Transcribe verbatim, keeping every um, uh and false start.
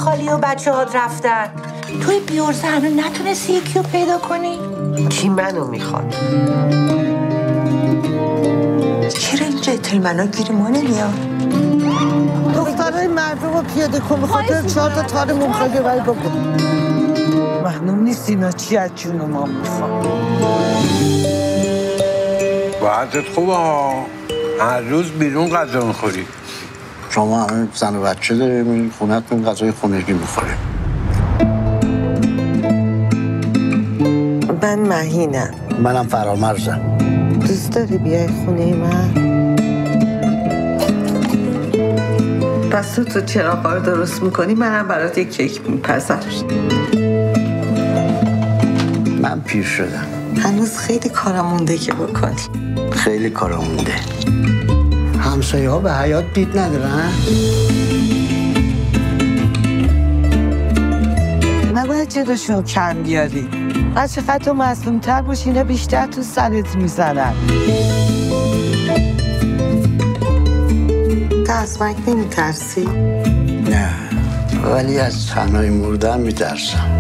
خالی و بچه هات رفتن. توی بیورزه هنو نتونستی یکی رو پیدا کنی؟ کی منو میخواد؟ چرا این جنتلمنا گیری ما نمیاد؟ دخترای مردم رو پیاده کن به خاطر چهار تا تار ممخواه ببری بکن. معلوم نیست اینا چی از جون ما میخواد. وضعت خوبه ها. هر روز بیرون غذا میخوری. شما همه زن و بچه داری میرین خونه‌تون غذای خونگی میخوریم. من مهینم. منم فرامرزم. دوست داری بیای خونه من؟ پس تو تو چراغا رو درست میکنی منم برات یک کیک میپزم. من پیر شدم. هنوز خیلی کارم مونده که بکنی. خیلی کارم مونده. همسایه ها به حیات دید ندارن؟ نباید جداشون کم بیاری. هر چقدر تو مظلوم‌تر باشی اینا بیشتر تو سرت میزنن. تو از مرگ نمیترسی؟ نه ولی از تنهایی مردن میترسم.